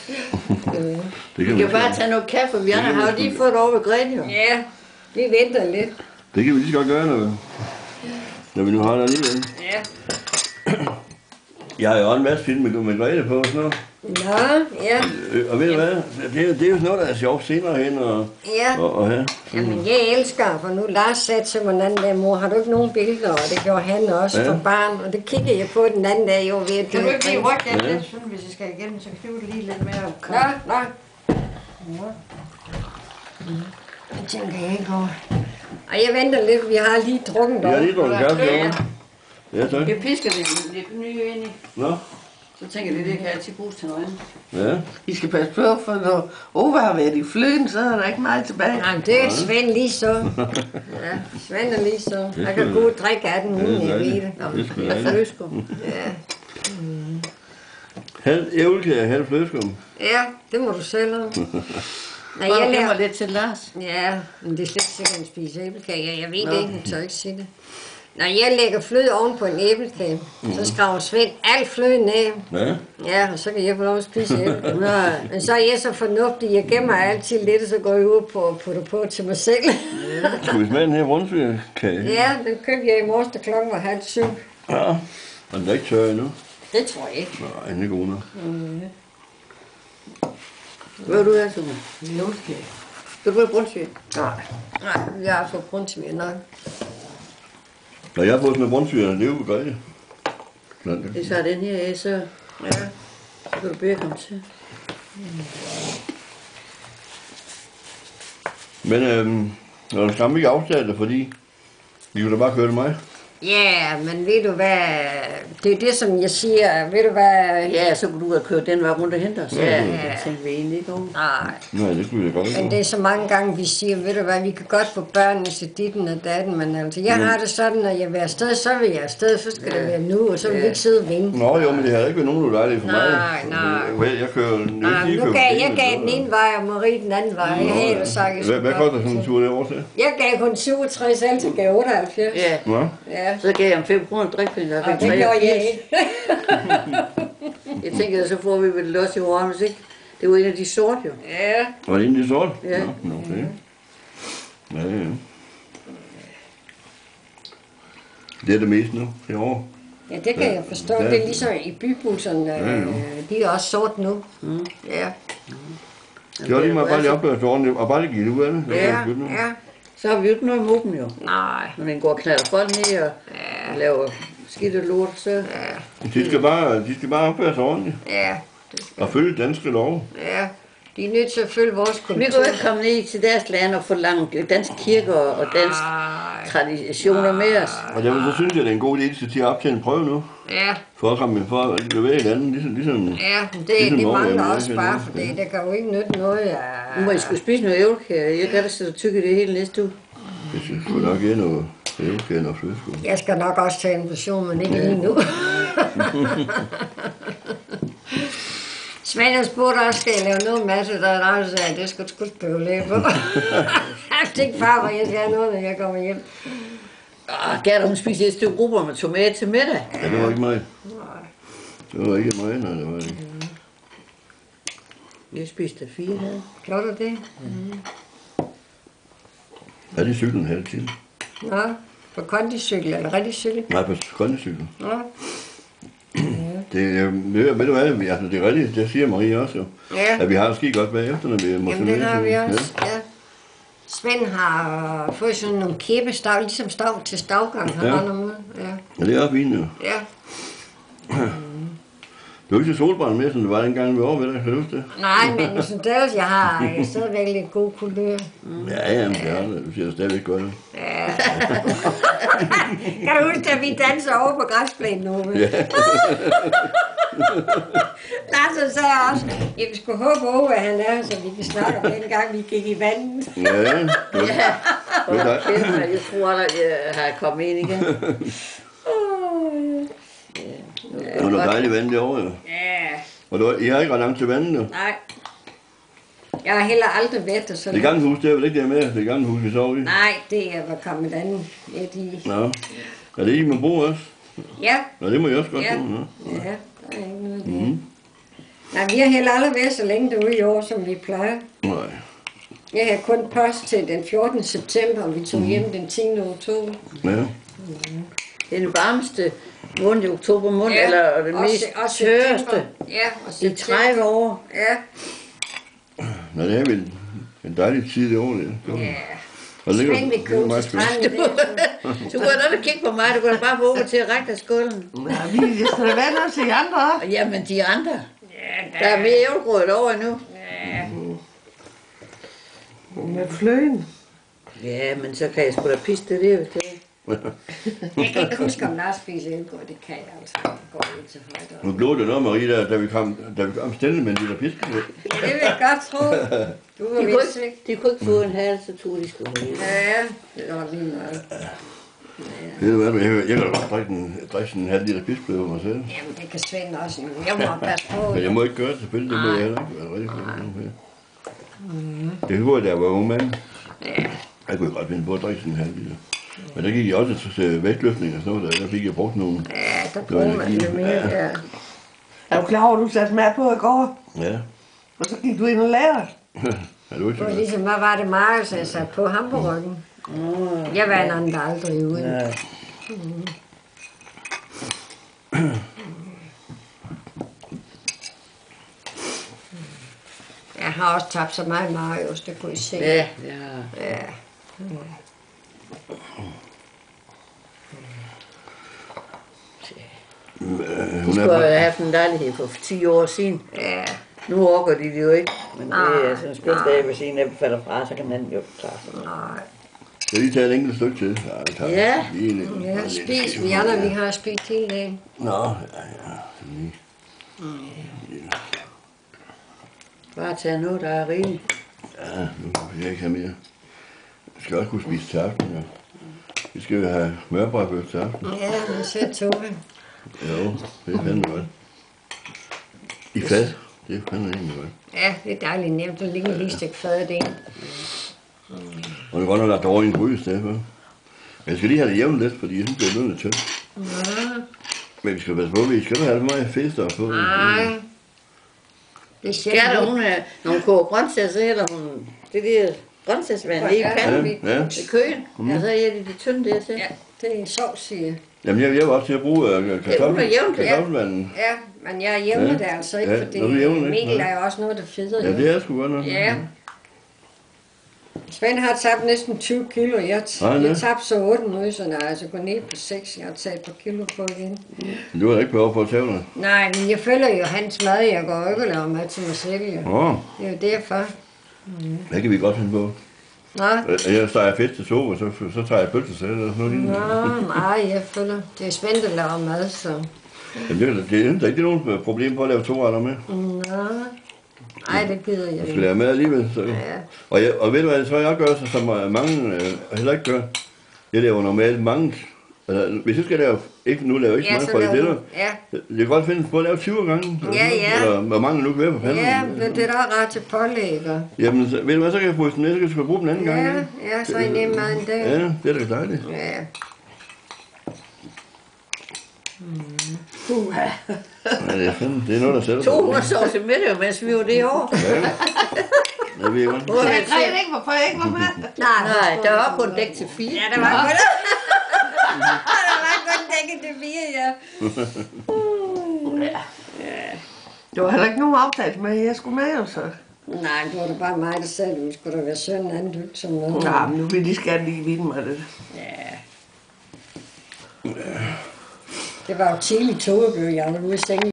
Vi kan jo bare tage noget kaffe, vi andre har jo lige fået over ved Grete jo. Ja, vi venter lidt. Det kan vi lige så godt gøre, når vi nu har det alligevel. Ja. Jeg har jo en masse film med Grete på og sådan noget. Nå, ja. Og ved du hvad, det er jo sådan noget, der er sjovt senere hen Ja. og her. Jamen, jeg elsker, for nu Lars sagde til mig den anden dag, mor, har du ikke nogen billeder? Og det gjorde han også for barn, og det kiggede jeg på den anden dag, jo ved at Kan du ikke lige rykke den lidt, sådan, hvis jeg skal igennem, så kan du lige lidt mere. Nå. Det tænker jeg ikke over. Og jeg venter lidt, vi har lige drukket Vi har lige drukket kaffe Ja. derovre. Ja, tak. Jeg pisker lidt nye ind i. Nå, Så tænker jeg, det kan altid bruges til noget andet. ja. I skal passe på, for når Ove har været i fløden, så er der ikke meget tilbage. Nej, det er Svend lige så. Ja, Svend er lige så. Jeg kan gå og drikke af den, uden jeg ved det. Det skal jeg. Fløskum. Ja. Halv ævlekage, halv flødeskum. Ja, det må du selv om. Nej, Bare jeg du gemmer laver... lidt til Lars. Ja, men det er slet ikke sikkert, at han spiser æblekage. Jeg ved det ikke, jeg tør ikke sige det. Når jeg lægger fløde oven på en æblekage, så skraver Svend alt fløden af. Ja. Ja, og så kan jeg få lov at spise æblekage. Men så er jeg så fornuftig, jeg gemmer altid lidt, og så går jeg ud og putter på til mig selv. Skal vi smage den her rundfyrkage? Ja, den købte jeg i morges, da klokken var 6:30. Ja. Og den er ikke tør endnu. Det tror jeg ikke. Nej, den er god nok. Hvad vil du have, Tone? Nålskæg. Skal du have brunsvig? Nej, jeg har fået brunsviger nok. Når jeg har fået sådan en rundfyr, det er jo på Grete. Hvis jeg har den her af, så, Ja. så kan du bede at komme til. Men når skal vi ikke afstille det, fordi vi kunne da bare køre det mig. Ja, men ved du hvad, det er det, som jeg siger, ved du hvad, Ja, så kunne du have kørt den vej rundt og hente os. Ja. Det tænkte vi egentlig ikke over. nej. Nej, det skulle vi da godt. Men det er så mange gange, vi siger, ved du hvad, vi kan godt få børnene til ditten og datten, men altså, jeg har det sådan, når jeg vil afsted, så vil jeg afsted, så skal det være nu, og så vil vi ikke sidde og vente. Nå jo, men det har ikke været nogen dejlige for mig. Nej. Jeg kører Nu gav jeg den ene vej, og Marie den anden vej. Jeg havde ellers sagt, jeg skulle Hvad koster sådan en tur derovre til? Jeg gav kun 67, altid gav 78. Ja, Nå? Ja. så gav jeg ham 5 kroner drikpenge, der Og fik det gjorde 83. jeg ikke. Jeg tænkte, så får vi vel los i håret, hvis ikke. Det var en af de sorte jo. Ja. Var det egentlig sort? Ja. Nå, okay. Ja. Det er det meste nu, herovre. Ja, det kan jeg forstå. Det er ligesom i bybusserne, de er også sort nu. Ja. Det var lige meget bare lige opgøre ordentligt, og bare lige give det ud af det. Det var Ja, godt nu. ja. Så har vi jo ikke noget imod dem jo. Nej. Når den går og knalder folk ned og laver skidt og lort, så... De skal bare opføre sig ordentligt. Ja. Og følge danske lov. Ja. De er nødt til at følge vores kultur. Vi kan jo ikke komme ned til deres land og forlange danske kirker og danske traditioner med os. Og derfor så synes jeg, det er en god idé, at de skal til at optage en prøve nu. Ja. For at komme for at bevæge landet, ligesom Ja, det Ligesom mangler over i også Amerika, bare, ja. for det kan jo ikke nytte noget af... Nu må I skulle spise noget ævlekage. Jeg kan da sætte tykke det hele næste uge. det skulle nok give noget ævlekage og flødeskum. Jeg skal nok også tage en portion, men ikke lige nu. Svend spurgte også, skal jeg lave noget masse, der er der sagde, det skulle du sgu spøvle på. Jeg tænkte far, hvor jeg skal have noget, når jeg kommer hjem. Gerda, hun spiste et stykke rugbrød med tomat til middag. Ja, det var ikke mig. Det var ikke mig, nej, det var ikke. Jeg spiste 4 her. Gjorde du det? Er det cyklen hele tiden? Nå, på kondicykel eller rigtig cykel? Nej, på kondicykel. Nå, Det er, ved du hvad, altså, det er rigtigt, det siger Marie også jo. ja. At vi har det ski godt bagefter, når vi er Jamen det har vi også, ja. Svend har fået sådan nogle kæbestav, ligesom stav til stavgang, han Ja. render med. Ja. Ja, det er fint jo. Ja. Det var ikke så solbrændt mere, som det var dengang vi var ved dig, kan du huske det? Nej, men sådan der, jeg har stadigvæk lidt god kulør. Ja, men det er det. Du siger det stadigvæk godt. Ja. Kan du huske, at vi danser over på græsplænen nu? Ja. Lars sagde også, at vi skulle håbe over, at han er, så vi kan snakke om den gang, vi gik i vandet. Ja, det Hold da kæft, mand. Jeg tror, at jeg har kommet ind igen. det var noget dejligt vand derovre jo. Ja, Og det var, I har ikke ret langt til vandet jo. nej. Jeg har heller aldrig været der så Det gamle hus, det er vel ikke der med? Det gamle hus, vi sov i? Nej, det er var kommet andet lidt i. Nå. Er det ikke, man bor også? Ja, Nå, det må jeg også godt ja. bo, nå. Ja, der er ikke noget der. Men Nej, vi har heller aldrig været så længe derude i år, som vi plejer. Nej. Jeg havde kun post til den 14. september, og vi tog hjem den 10. oktober. Ja. Det er den varmeste måned i oktober måned, eller den mest tørreste Ja, og i 30 år. Ja. Nå, det er vel en dejlig tid i året. Ja. Og det Svend vil købe til stranden. Du kunne da kigge på mig, du kunne da bare få til at række dig skålen. Ja, vi skal da være noget til de andre. Jamen, de andre. Ja, Der er mere ævlegrød over endnu. Ja. Med fløen. Ja, men så kan jeg sgu da pisse det der, hvis det er. Jeg kan ikke huske, om Lars spiser elgård. Det kan jeg altså. Det går lidt til højt. Nu blev det noget, Marie, da vi kom stille med de der piskede. Ja, det vil jeg godt tro. Du var vist sikker. De kunne ikke få en halv, så tog de sgu med. Ja, det var lige meget. Ved du hvad, jeg kan godt drikke en halv liter piskede over mig selv. Jamen, det kan Svend også. Jeg må passe på. Men jeg må ikke gøre det, selvfølgelig. Det må jeg heller ikke være rigtig for. Det husker da jeg var ung mand. Ja. Jeg kunne godt finde på at drikke sådan en halv liter. Men der gik jeg også til vægtløftning og sådan noget, der fik jeg brugt nogle. Ja, der bruger man det mere, ja. Er du klar over, at du satte mad på i går? Ja. Og så gik du ind og lavede. Er du ikke Det var så ligesom, hvad var det Marius, jeg satte på ham på ryggen. Jeg vander aldrig uden. Ja. Jeg har også tabt så meget Marius, det kunne I se. Ja, ja. Ja. De skulle have haft en lejlighed for 10 år siden. Ja. Nu orker de det jo ikke. Men det er Nej, sådan en spildag, hvis en af dem falder fra, så kan den anden jo klare sig. Nej. Skal vi tage et enkelt stykke til? Ja, det tager Ja. lige en. Ja, spis. Vi andre, vi har spist hele dagen. Nå, ja. Bare tage noget, der er rigeligt. Ja, nu vil jeg ikke have mere. Vi skal også kunne spise til aften, ja. Vi skal jo have mørbrødbøf til aften. Ja, men så tog vi. Jo, det er fandme godt. I fad, det er fandme egentlig godt. Ja, det er dejligt nemt. Du ligger lige et stykke fadet ind. Og det er godt nok lagt over i en gryde i stedet for. Jeg skal lige have det jævnt lidt, fordi jeg synes, det er noget tyndt. Men vi skal passe på, vi skal have meget fedtstof på. Nej. Det er sjældent. Gerda, når hun koger grøntsager, så hælder hun det der grøntsagsvand lige i panden Ja. i køen. Og så er det de tynde der til. Ja, det er en sovs, siger jeg. Jamen, jeg var også til at bruge kartoffelvanden. Ja, men jeg jævner det altså ikke, Ja, fordi når du jævner det, Mikkel nej. er jo også noget, der fedder. Ja, det er sgu godt nok. Ja. Svend har tabt næsten 20 kilo. Jeg ja. tabte så 8 nu, så når jeg altså går ned på 6. Jeg har taget et par kilo på igen. Men du har da ikke behov for at tage dig. Nej, men jeg følger jo hans mad. Jeg går jo ikke og laver mad til mig selv. Jo. Åh, Det er jo derfor. det kan vi godt finde på. Nå, Jeg steger fedt til suppe, så tager jeg pølse selv eller sådan noget. nej, jeg følger. Det er Svend, der laver mad, så... Jamen, det er ikke nogen problem på at lave 2 retter med. Nej, det gider jeg Jeg skal ikke. lære mad alligevel. Så. Ja. Og ved du hvad, så jeg gør, så som mange heller ikke gør. Jeg laver normalt mange. Altså, hvis jeg skal lave, ikke Ja, mange så frikadeller. laver du- ja. Jeg kan godt finde på at lave 20 gange. Ja, ja. Eller hvor mange nu kan være på fanden. Ja, men det er da ret til pålæg. Og... Jamen, ved du hvad, så kan jeg få den næste, så kan jeg bruge den anden gang. Ja, så er nem mad en dag. Ja, det er da dejligt. Ja. Ja, det er fandme, det er noget, der sætter sig. 200 sovs med det, mens vi var det år. Jeg ved godt. Hvor er Jeg det ved ikke, hvorfor jeg ikke var med. Nej, der var kun dæk til 4. Ja, der var kun... der var kun dækket til 4, ja. Det var heller ikke nogen aftale med, at jeg skulle med, jo så. Nej, det var da bare mig, der sagde, at vi skulle da være søn anden dyk som noget. Nej, men nu vil de skal lige vide mig det. Ja. Det var jo tidligt togebøg, jeg var ude i sengen.